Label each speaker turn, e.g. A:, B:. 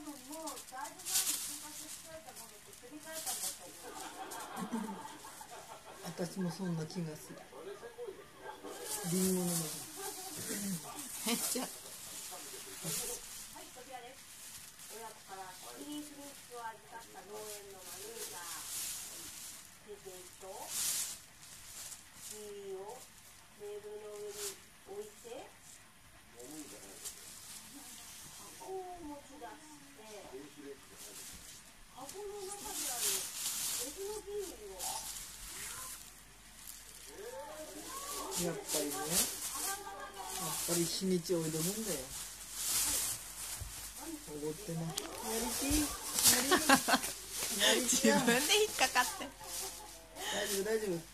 A: 私もそんな気がする。リンゴの中めっちゃ。はい、こちらです。親子からキリンフルーツを預かった農園のマネージャー。手でとキウイをテーブルの上に置いて、箱を持ち出して、箱の中にある別のキウイを。やっぱりね、やっぱり日にち置いとくんだよ。おごってな。やりき。
B: 自分で引っかかって。
A: 大丈夫大丈夫。